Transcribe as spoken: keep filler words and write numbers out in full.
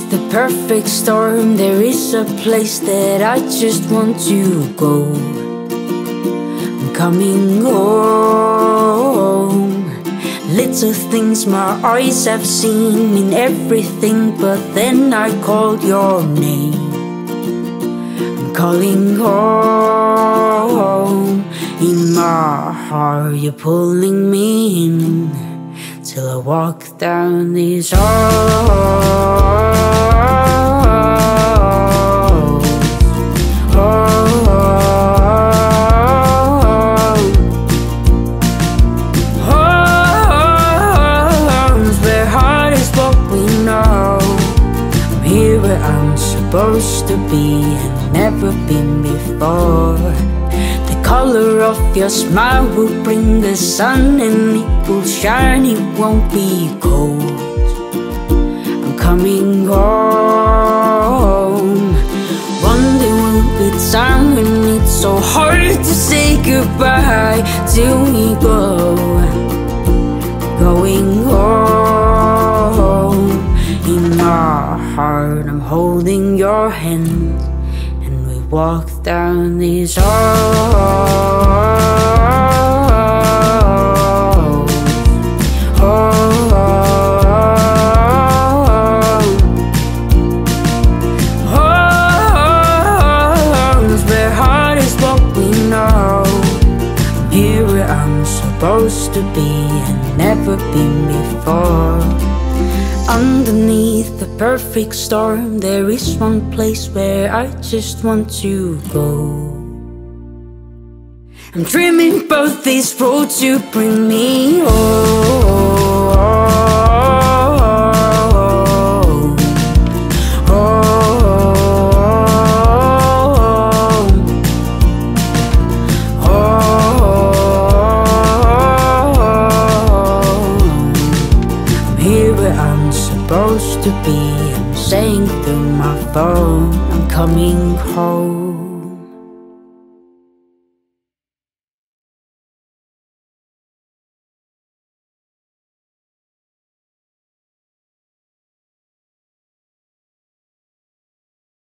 the perfect storm, there is a place that I just want to go. I'm coming home. Little things my eyes have seen mean everything, but then I called your name. I'm calling home. In my heart you're pulling me in, till I walk down these halls. I'm supposed to be and never been before. The color of your smile will bring the sun, and it will shine, it won't be cold. I'm coming home. One day will be time when it's so hard to say goodbye till we go. Going home. In my heart I'm holding your hand, and we walk down these halls. Halls where heart is what we know. I'm here where I'm supposed to be and never been before. Underneath the perfect storm, there is one place where I just want to go. I'm dreaming about this road to bring me home. I'm supposed to be, I'm saying through my phone, I'm coming home.